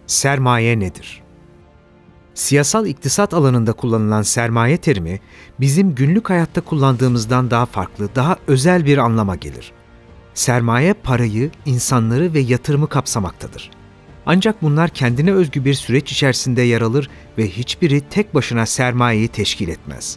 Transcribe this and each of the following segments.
Sermaye nedir? Siyasal iktisat alanında kullanılan sermaye terimi, bizim günlük hayatta kullandığımızdan daha farklı, daha özel bir anlama gelir. Sermaye, parayı, insanları ve yatırımı kapsamaktadır. Ancak bunlar kendine özgü bir süreç içerisinde yer alır ve hiçbiri tek başına sermayeyi teşkil etmez.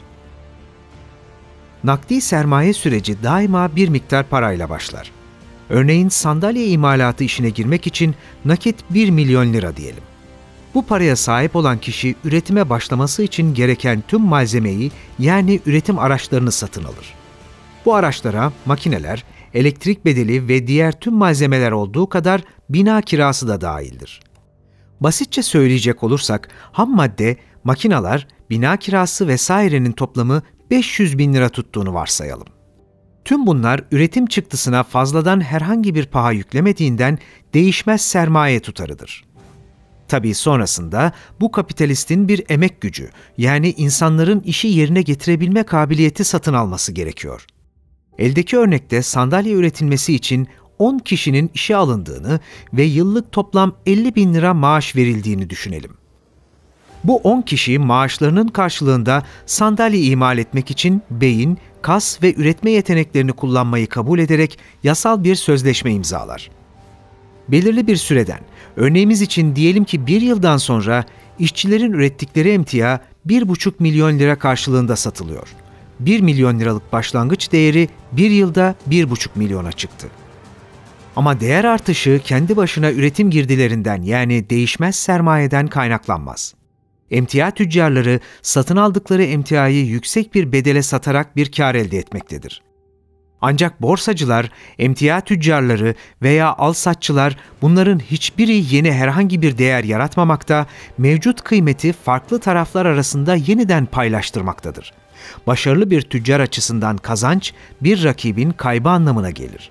Nakdi sermaye süreci daima bir miktar parayla başlar. Örneğin sandalye imalatı işine girmek için nakit 1 milyon lira diyelim. Bu paraya sahip olan kişi üretime başlaması için gereken tüm malzemeyi, yani üretim araçlarını satın alır. Bu araçlara makineler, elektrik bedeli ve diğer tüm malzemeler olduğu kadar bina kirası da dahildir. Basitçe söyleyecek olursak, ham madde, makineler, bina kirası vesairenin toplamı 500 bin lira tuttuğunu varsayalım. Tüm bunlar üretim çıktısına fazladan herhangi bir paha yüklemediğinden değişmez sermaye tutarıdır. Tabii sonrasında bu kapitalistin bir emek gücü, yani insanların işi yerine getirebilme kabiliyeti satın alması gerekiyor. Eldeki örnekte sandalye üretilmesi için 10 kişinin işe alındığını ve yıllık toplam 50 bin lira maaş verildiğini düşünelim. Bu 10 kişi maaşlarının karşılığında sandalye imal etmek için beyin, kas ve üretme yeteneklerini kullanmayı kabul ederek yasal bir sözleşme imzalar. Belirli bir süreden, örneğimiz için diyelim ki 1 yıldan sonra işçilerin ürettikleri emtia 1,5 milyon lira karşılığında satılıyor. 1 milyon liralık başlangıç değeri 1 yılda 1,5 milyona çıktı. Ama değer artışı kendi başına üretim girdilerinden, yani değişmez sermayeden kaynaklanmaz. Emtia tüccarları satın aldıkları emtiayı yüksek bir bedele satarak bir kar elde etmektedir. Ancak borsacılar, emtia tüccarları veya alsatçılar bunların hiçbiri yeni herhangi bir değer yaratmamakta, mevcut kıymeti farklı taraflar arasında yeniden paylaştırmaktadır. Başarılı bir tüccar açısından kazanç, bir rakibin kaybı anlamına gelir.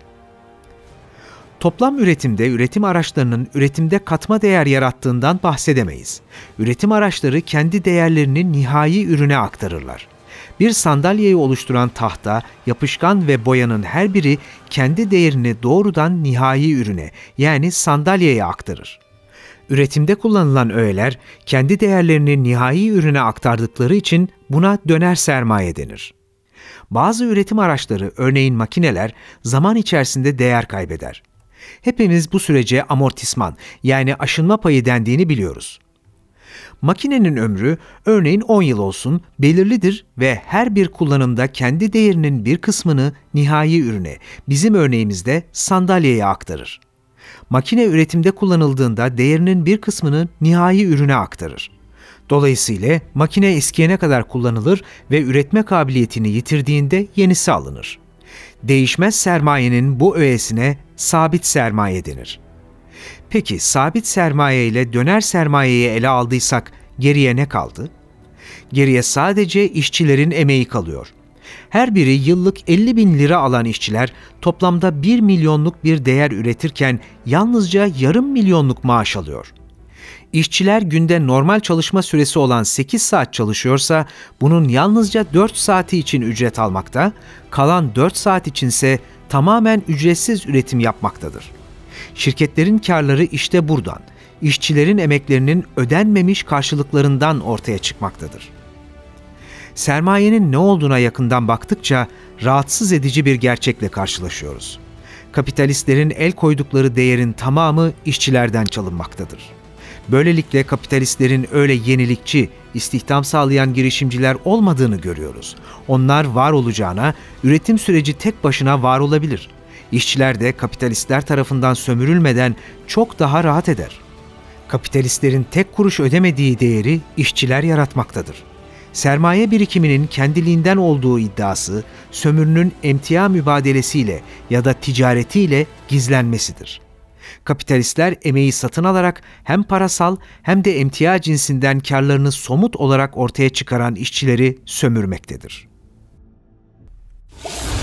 Toplam üretimde üretim araçlarının üretimde katma değer yarattığından bahsedemeyiz. Üretim araçları kendi değerlerini nihai ürüne aktarırlar. Bir sandalyeyi oluşturan tahta, yapışkan ve boyanın her biri kendi değerini doğrudan nihai ürüne, yani sandalyeye aktarır. Üretimde kullanılan öğeler kendi değerlerini nihai ürüne aktardıkları için buna döner sermaye denir. Bazı üretim araçları, örneğin makineler, zaman içerisinde değer kaybeder. Hepimiz bu sürece amortisman, yani aşınma payı dendiğini biliyoruz. Makinenin ömrü örneğin 10 yıl olsun belirlidir ve her bir kullanımda kendi değerinin bir kısmını nihai ürüne, bizim örneğimizde sandalyeye aktarır. Makine üretimde kullanıldığında değerinin bir kısmını nihai ürüne aktarır. Dolayısıyla makine eskiyene kadar kullanılır ve üretme kabiliyetini yitirdiğinde yenisi alınır. Değişmez sermayenin bu öğesine sabit sermaye denir. Peki sabit sermaye ile döner sermayeyi ele aldıysak geriye ne kaldı? Geriye sadece işçilerin emeği kalıyor. Her biri yıllık 50 bin lira alan işçiler toplamda 1 milyonluk bir değer üretirken yalnızca yarım milyonluk maaş alıyor. İşçiler günde normal çalışma süresi olan 8 saat çalışıyorsa bunun yalnızca 4 saati için ücret almakta, kalan 4 saat içinse tamamen ücretsiz üretim yapmaktadır. Şirketlerin karları işte buradan, işçilerin emeklerinin ödenmemiş karşılıklarından ortaya çıkmaktadır. Sermayenin ne olduğuna yakından baktıkça rahatsız edici bir gerçekle karşılaşıyoruz. Kapitalistlerin el koydukları değerin tamamı işçilerden çalınmaktadır. Böylelikle kapitalistlerin öyle yenilikçi, istihdam sağlayan girişimciler olmadığını görüyoruz. Onlar var olacağına, üretim süreci tek başına var olabilir. İşçiler de kapitalistler tarafından sömürülmeden çok daha rahat eder. Kapitalistlerin tek kuruş ödemediği değeri işçiler yaratmaktadır. Sermaye birikiminin kendiliğinden olduğu iddiası, sömürünün emtia mübadelesiyle ya da ticaretiyle gizlenmesidir. Kapitalistler emeği satın alarak hem parasal hem de emtia cinsinden karlarını somut olarak ortaya çıkaran işçileri sömürmektedir.